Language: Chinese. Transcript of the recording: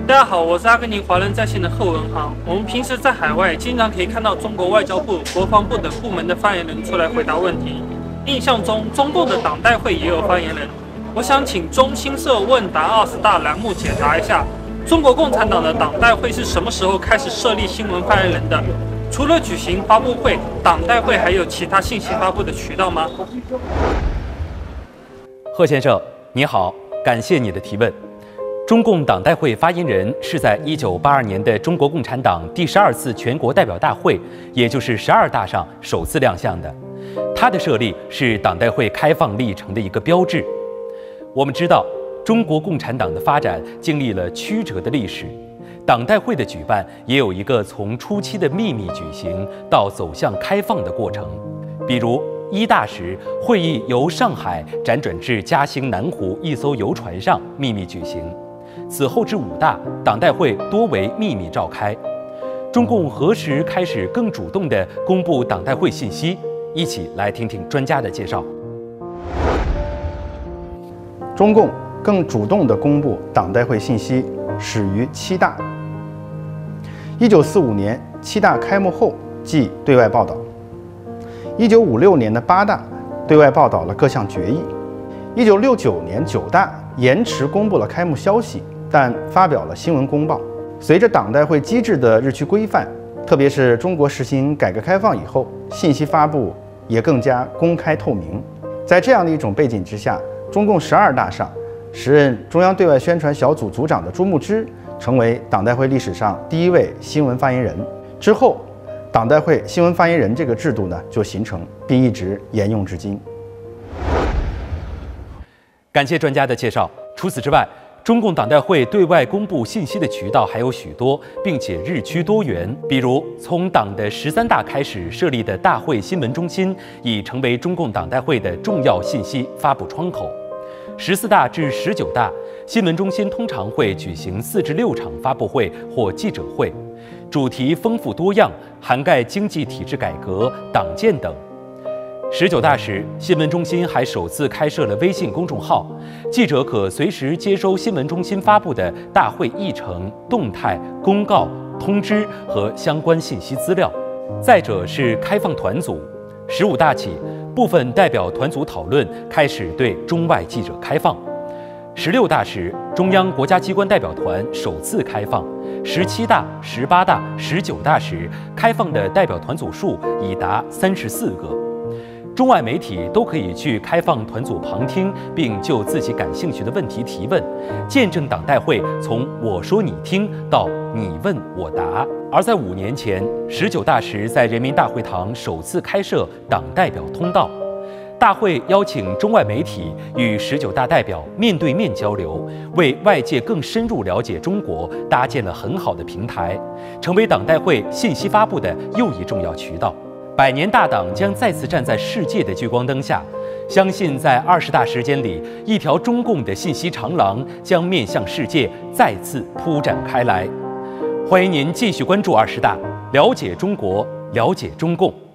大家好，我是阿根廷华人在线的贺文航。我们平时在海外经常可以看到中国外交部、国防部等部门的发言人出来回答问题。印象中，中共的党代会也有发言人。我想请中新社问答20大栏目解答一下，中国共产党的党代会是什么时候开始设立新闻发言人的？除了举行发布会，党代会还有其他信息发布的渠道吗？ 贺先生，你好，感谢你的提问。中共党代会发言人是在1982年的中国共产党第12次全国代表大会，也就是12大上首次亮相的。它的设立是党代会开放历程的一个标志。我们知道，中国共产党的发展经历了曲折的历史，党代会的举办也有一个从初期的秘密举行到走向开放的过程。比如1大时，会议由上海辗转至嘉兴南湖一艘游船上秘密举行。此后至5大，党代会多为秘密召开。中共何时开始更主动地公布党代会信息？一起来听听专家的介绍。 中共更主动地公布党代会信息始于7大。1945年7大开幕后即对外报道。1956年的8大对外报道了各项决议。1969年9大延迟公布了开幕消息，但发表了新闻公报。随着党代会机制的日趋规范，特别是中国实行改革开放以后，信息发布也更加公开透明。在这样的一种背景之下，中共12大上，时任中央对外宣传小组组长的朱牧之成为党代会历史上第1位新闻发言人。之后，党代会新闻发言人这个制度呢就形成，并一直沿用至今。 感谢专家的介绍。除此之外，中共党代会对外公布信息的渠道还有许多，并且日趋多元。比如，从党的13大开始设立的大会新闻中心，已成为中共党代会的重要信息发布窗口。14大至19大，新闻中心通常会举行4至6场发布会或记者会，主题丰富多样，涵盖经济体制改革、党建等。19大时，新闻中心还首次开设了微信公众号，记者可随时接收新闻中心发布的大会议程、动态、公告、通知和相关信息资料。再者是开放团组，15大起，部分代表团组讨论开始对中外记者开放。16大时，中央国家机关代表团首次开放。17大、18大、19大时，开放的代表团组数已达34个。中外媒体都可以去开放团组旁听，并就自己感兴趣的问题提问，见证党代会从我说你听到你问我答。而在5年前，19大时在人民大会堂首次开设党代表通道，大会邀请中外媒体与19大代表面对面交流，为外界更深入了解中国搭建了很好的平台，成为党代会信息发布的又一重要渠道。100年大党将再次站在世界的聚光灯下，相信在20大时间里，一条中共的信息长廊将面向世界再次铺展开来。欢迎您继续关注20大，了解中国，了解中共。